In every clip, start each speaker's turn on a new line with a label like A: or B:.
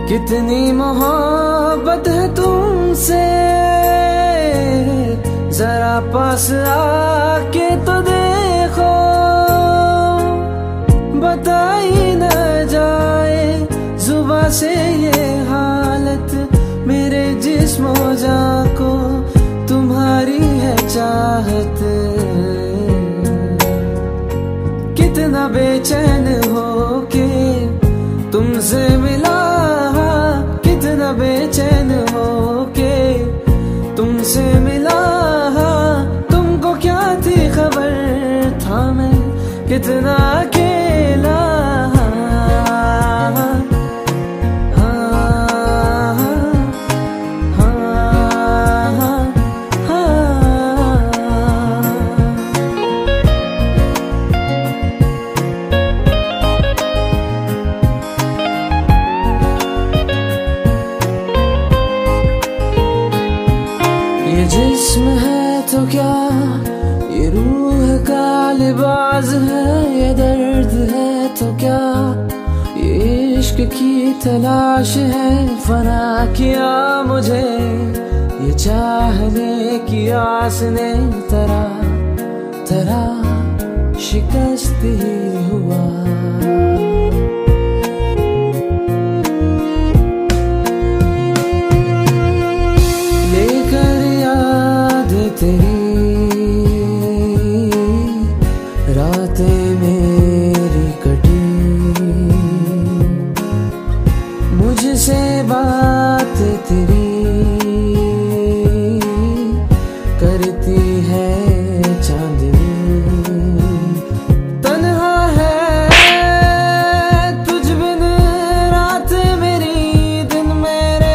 A: कितनी मोहब्बत है तुमसे, जरा पास आके तो देखो। बताई न जाए जुबां से ये हालत, मेरे जिस्म जान को तुम्हारी है चाहत। कितना बेचैन हो के तुमसे मिला, कितना बेचैन हो के तुमसे मिला। तुमको क्या थी खबर, था मैं कितना अकेला। ये जिस्म है तो क्या, ये रूह का लिबास है। ये दर्द है तो क्या, ये इश्क की तलाश है। फना किया मुझे ये चाहने की आस ने, तरह शिकस्त ही हुआ। रातें मेरी कटी, मुझसे बात तेरी करती है चांदनी। तन्हा है तुझ बिन रात मेरी, दिन मेरे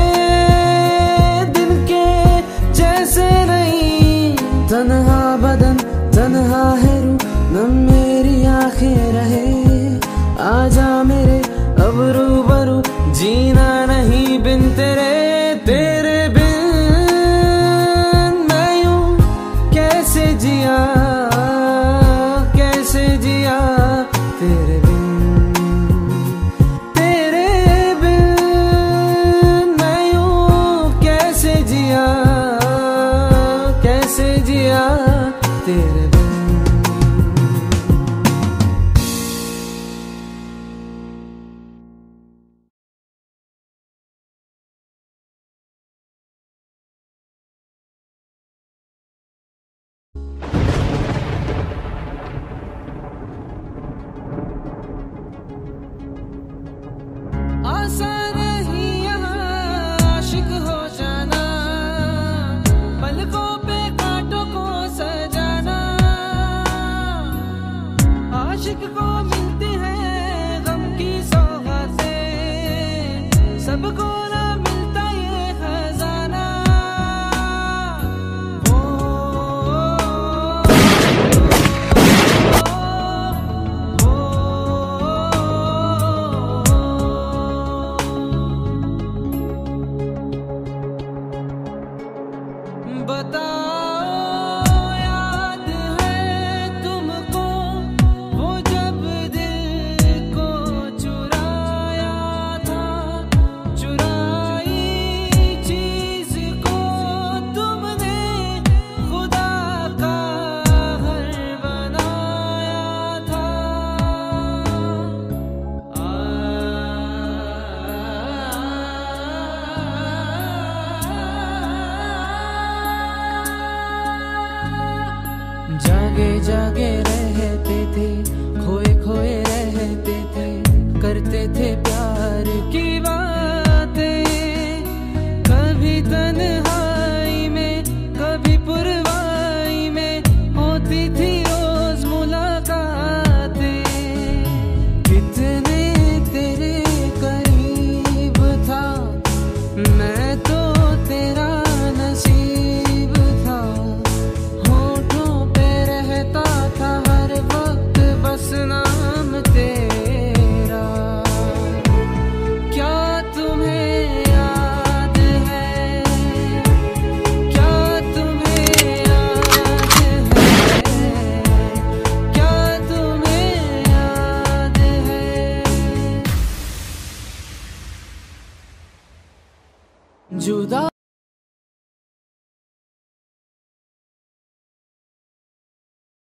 A: दिन के जैसे नहीं। तन्हा बदन तन्हा है रूह, न मेरी आंखें रहे। आजा मेरे अब रूबरू, जीना नहीं बिन तेरे। तेरे बिन मैं यूं कैसे जिया, कैसे जिया। तेरे बिन मैं यूं कैसे जिया, कैसे जिया। तेरे बिन आसान नहीं यहाँ आशिक हो जाना, पलकों पे कांटों को सजाना। आशिक को मिलती है गम की सौगातें, सबको ना मिलता ये खजाना। बताओ याद है तुमको वो जब दिल जुदा